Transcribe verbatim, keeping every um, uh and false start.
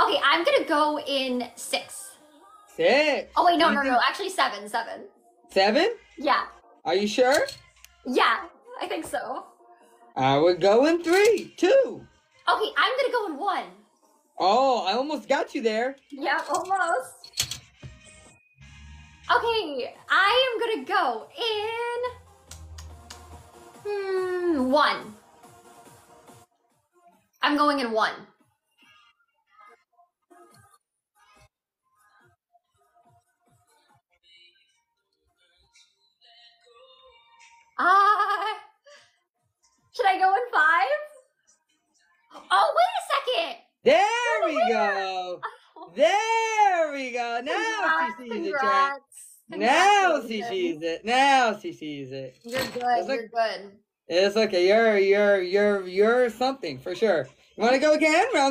Okay, I'm gonna go in six. Six. Oh wait, no, You no, think- no. Actually, seven, seven. Seven? Yeah, Are you sure? yeah. I think so. I would go in three, two. Okay, I'm gonna go in one. Oh, I almost got you there. Yeah, almost. Okay, I am gonna go in. Hmm, one. I'm going in one. Ah, should I go in five? Oh, wait a second. There we go. There we go. Now Congrats, she sees it, chat. congrats. Now she Congratulations. sees it. Now she sees it. You're good. It's like- You're good. It's okay. You're you're you're you're something for sure. You want to go again? Round